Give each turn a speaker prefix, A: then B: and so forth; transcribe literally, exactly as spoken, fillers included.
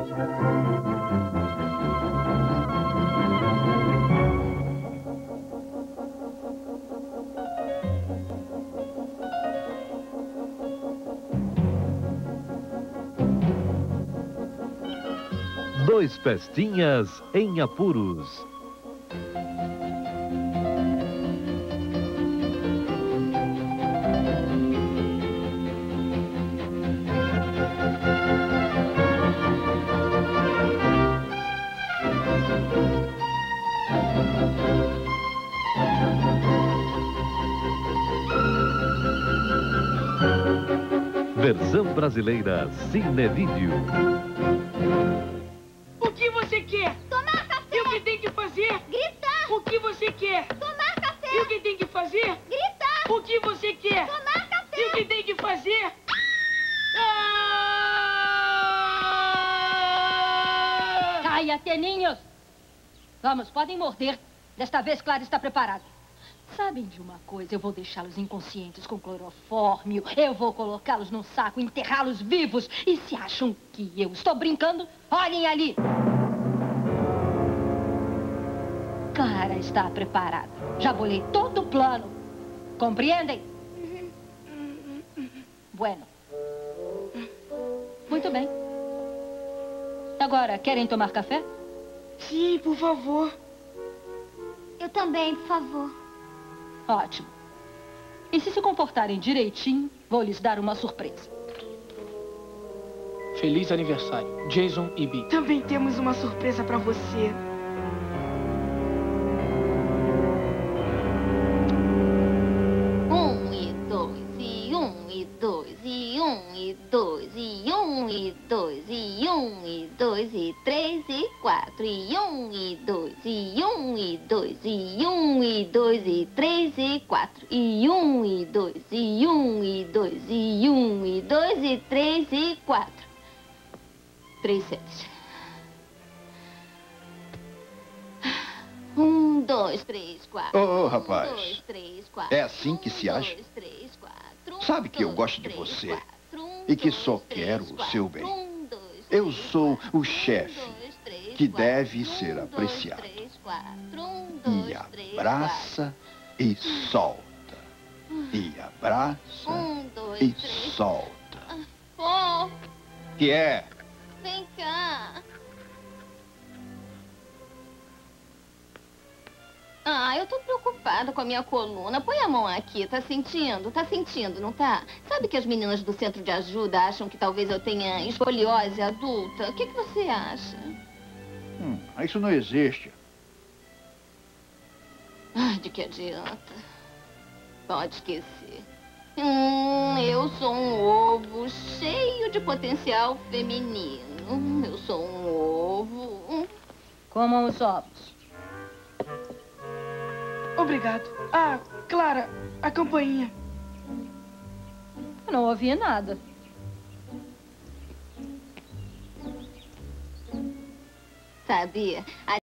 A: Dois Pestinhas em Apuros. Versão brasileira Cinevídeo.
B: O que você quer?
C: Tomar café!
B: E o que tem que fazer?
C: Gritar!
B: O que você quer?
C: Tomar café!
B: E o que tem que fazer?
C: Gritar!
B: O que você quer?
C: Tomar café!
B: E o que tem que fazer? Ah!
D: Caia, teninhos! Vamos, podem morder. Desta vez, Clara está preparada. Sabem de uma coisa? Eu vou deixá-los inconscientes com clorofórmio. Eu vou colocá-los num saco e enterrá-los vivos. E se acham que eu estou brincando, olhem ali. Clara está preparada. Já bolei todo o plano. Compreendem? Bueno. Muito bem. Agora, querem tomar café?
B: Sim, por favor.
C: Eu também, por favor.
D: Ótimo. E se se comportarem direitinho, vou lhes dar uma surpresa.
E: Feliz aniversário, Jason e Bee.
B: Também temos uma surpresa pra você.
F: Um e dois, e um e dois, e um e dois, e um e dois, e um e dois, e três e quatro, e um e dois, e um e dois, e um e dois, e três e quatro, e um e dois, e um e dois, e um e dois, e três e quatro. Três setes. Um, dois, três, quatro.
G: Ô, oh, rapaz.
F: Um, dois, três, quatro.
G: É assim que se age?
F: Um, dois, três, quatro.
G: Sabe que eu
F: dois,
G: gosto de
F: três,
G: você
F: quatro. Um,
G: e que
F: dois,
G: só
F: três,
G: quero o
F: quatro.
G: seu bem.
F: Um, dois,
G: Eu
F: três,
G: sou
F: quatro.
G: o chefe
F: Um, dois, três,
G: que
F: quatro.
G: deve
F: Um,
G: ser
F: dois,
G: apreciado.
F: três, quatro. Um, dois,
G: E
F: três,
G: abraça e solta. E abraça
F: quatro. Um, dois,
G: e
F: três.
G: solta.
F: Oh,
G: Que é?
F: vem cá. Ah, eu tô preocupada com a minha coluna. Põe a mão aqui, tá sentindo? Tá sentindo, não tá? Sabe que as meninas do centro de ajuda acham que talvez eu tenha escoliose adulta? O que que você acha?
G: Hum, isso não existe.
F: Ah, de que adianta? Pode esquecer. Hum, eu sou um ovo cheio de potencial feminino. Eu sou um ovo. Hum.
D: Comam os ovos.
B: Obrigado. Ah, Clara, a campainha.
D: Eu não ouvi nada.
F: Sabe?